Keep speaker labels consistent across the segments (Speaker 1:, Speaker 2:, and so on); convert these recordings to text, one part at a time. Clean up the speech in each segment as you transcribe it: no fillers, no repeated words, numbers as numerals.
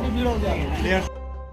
Speaker 1: भीड़ हो गया।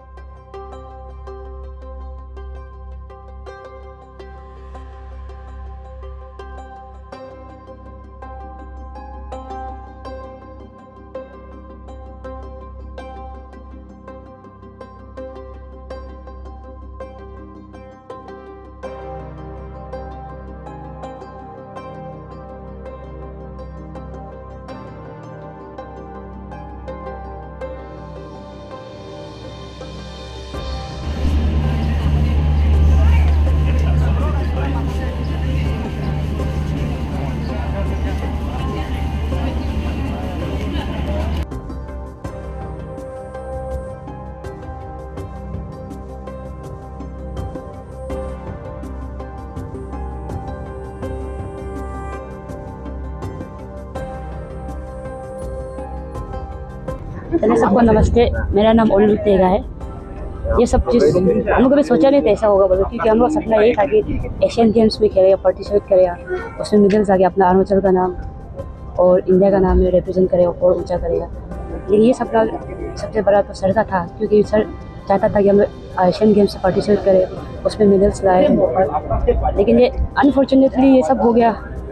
Speaker 2: पहले सबको नमस्ते। मेरा नाम ओनल तेगा है। ये सब चीज़ हम लोग कभी सोचा नहीं था ऐसा होगा बोलो, क्योंकि हम लोग सपना यही था कि एशियन गेम्स में खेलेगा, पार्टिसिपेट करेगा, उसमें मेडल्स आ गया, अपना अरुणाचल का नाम और इंडिया का नाम में रिप्रेजेंट करेगा और ऊंचा करेगा। लेकिन ये सपना सबसे बड़ा तो सर का था, क्योंकि सर चाहता था कि हम लोग एशियन गेम्स से पार्टिसिपेट करें, उसमें मेडल्स लाए। लेकिन ये अनफॉर्चुनेटली ये सब हो गया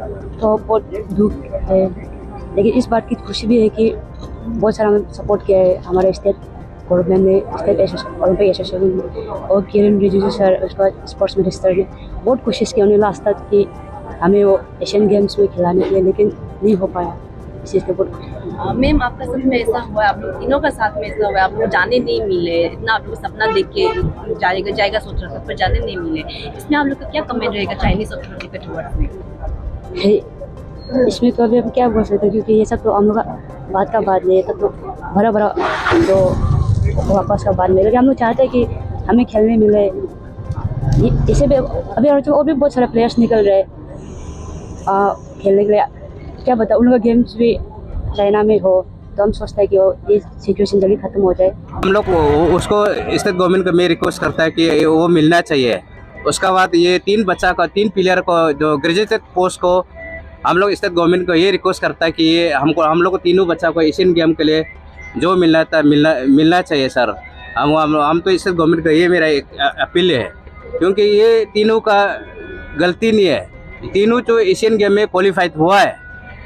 Speaker 2: तो बहुत दुख है। लेकिन इस बात की खुशी भी है कि बहुत सारा सपोर्ट किया है हमारे स्टेट गवर्नमेंट ने, स्टेट ओलंपिक एसोसिएशन ने और किरण रिजिजू सर, उसका स्पोर्ट्स मिनिस्टर ने बहुत कोशिश की उन्हें लास्ट तक कि हमें वो एशियन गेम्स में खिलाने के लिए, लेकिन नहीं हो पाया। इस चीज़ के बहुत
Speaker 3: मैम आपका सच में ऐसा हुआ, आप लोग तीनों का साथ में ऐसा हुआ, आप लोग जाने नहीं मिले, इतना आप लोग सपना देख के जाएगा सोच रहा था पर जाने नहीं मिले, इसमें आप लोग का क्या कमेंट रहेगा चाइनीज अथॉरिटी के टुवर्ड्स में?
Speaker 2: इसमें तो अभी हम क्या बोल सकते हैं, क्योंकि ये सब तो हम लोग का बात का बात नहीं है, तब तो बड़ा बड़ा जो वापस का बात नहीं। लेकिन हम लोग चाहते हैं कि हमें खेलने मिले। इसे भी अभी और भी बहुत सारे प्लेयर्स निकल रहे खेलने के लिए। क्या बता, उन लोग गेम्स भी चाइना में हो तो हम सोचते हैं कि वो ये सिचुएशन जल्दी खत्म हो जाए।
Speaker 4: हम लोग उसको स्टेट गवर्नमेंट को मैं रिक्वेस्ट करता है कि वो मिलना चाहिए। उसका बाद ये तीन प्लेयर को जो ग्रेजुएटेड पोस्ट को हम लोग स्टेट गवर्नमेंट को ये रिक्वेस्ट करता है कि ये हम लोग को तीनों बच्चा को एशियन गेम के लिए जो मिलना था मिलना चाहिए सर। हम तो स्टेट गवर्नमेंट का ये मेरा एक अपील है, क्योंकि ये तीनों का गलती नहीं है। तीनों जो एशियन गेम में क्वालिफाइड हुआ है,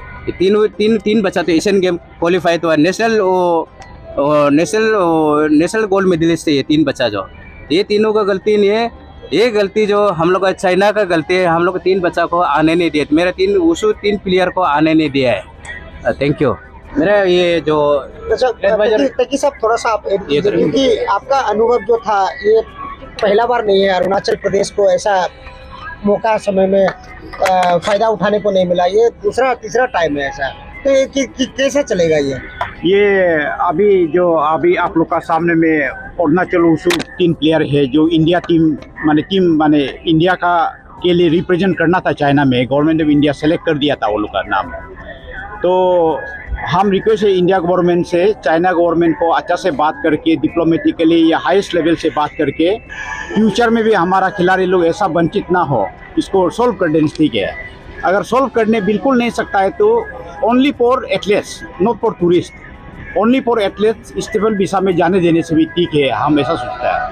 Speaker 4: तीन बच्चा तो एशियन गेम क्वालिफाइड हुआ है। नेशनल गोल्ड मेडलिस्ट है ये तीन बच्चा जो, ये तीनों का गलती नहीं है। ये गलती जो हम लोग का चाइना का गलती है, हम लोग तीन बच्चा को आने नहीं दिया, मेरा तीन प्लेयर को आने नहीं दिया है। Thank you. मेरा ये जो
Speaker 1: सब थोड़ा सा क्योंकि आपका अनुभव जो था ये पहला बार नहीं है, अरुणाचल प्रदेश को ऐसा मौका समय में फायदा उठाने को नहीं मिला, ये तीसरा टाइम है ऐसा, तो ये कैसे चलेगा ये
Speaker 5: अभी आप लोग का सामने में अरुणाचल वुशु तीन प्लेयर है जो इंडिया टीम माने इंडिया का के लिए रिप्रेजेंट करना था चाइना में। गवर्नमेंट ऑफ इंडिया सेलेक्ट कर दिया था वो लोग का नाम। तो हम रिक्वेस्ट है इंडिया गवर्नमेंट से चाइना गवर्नमेंट को अच्छा से बात करके डिप्लोमेटिकली या हाईएस्ट लेवल से बात करके फ्यूचर में भी हमारा खिलाड़ी लोग ऐसा वंचित ना हो, इसको सोल्व कर देना ठीक है। अगर सोल्व करने बिल्कुल नहीं सकता है तो only for athletes, not for tourist, only for athletes stable visa में जाने देने से भी ठीक है, हम ऐसा सोचता है।